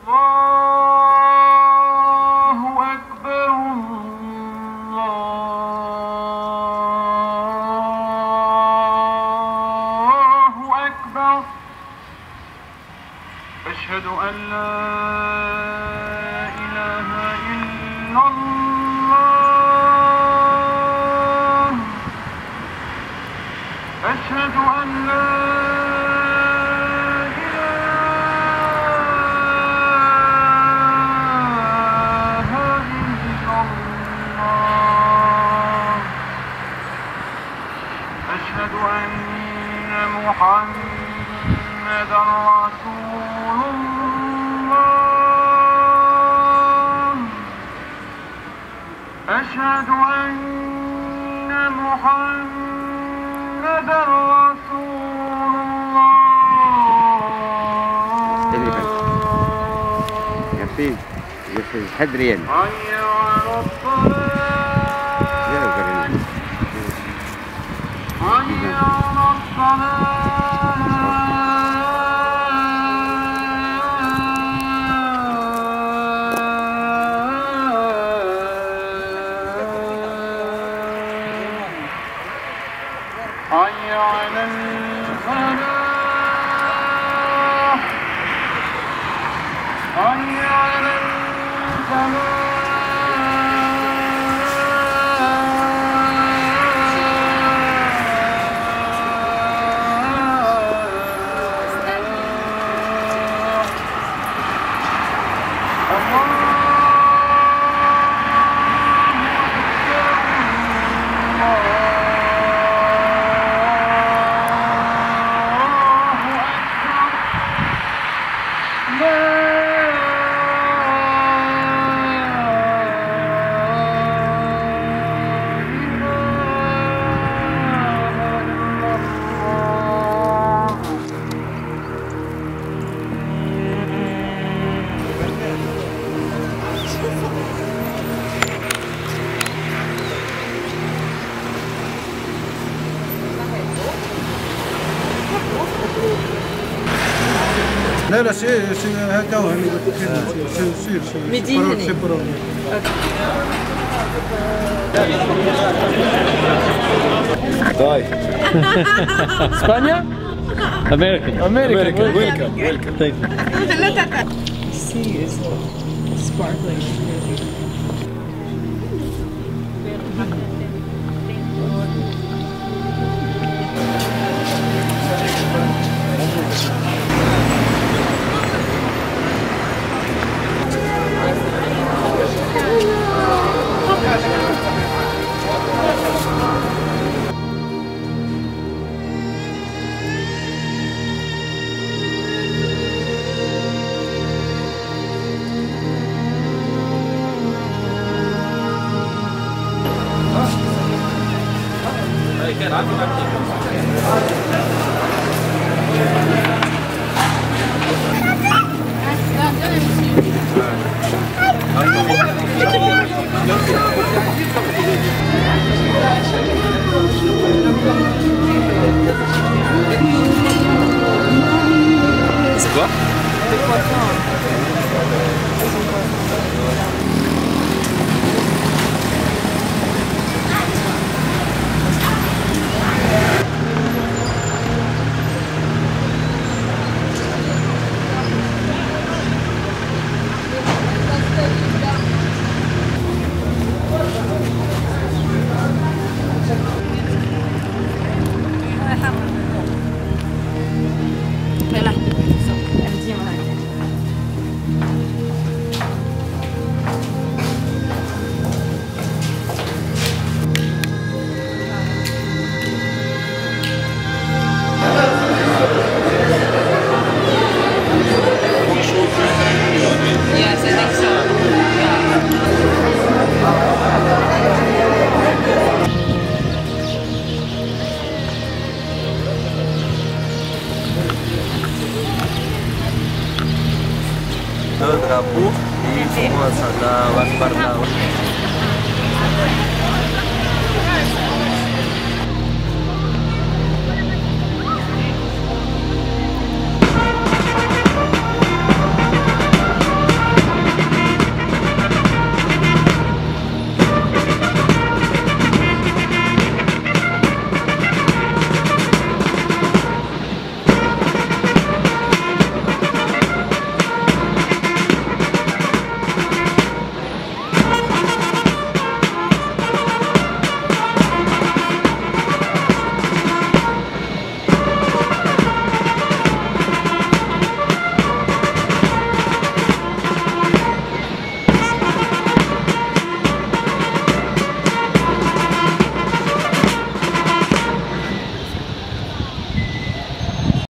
أشهد أن لا إله إلا الله. أشهد أن لا إله إلا الله. أشهد أن محمدا رسول الله. أشهد أن محمدا رسول الله. يفيد حدريا. حي على الصلاة. حي على الصلاة. حي على الفلاح. حي على الفلاح. لا لا سي هكا هو سير ميدي هنا طيب اسبانيا امريكا ويلكم Thank you. The sea is sparkling. C'est quoi? Des poissons. Drapeau et commence à la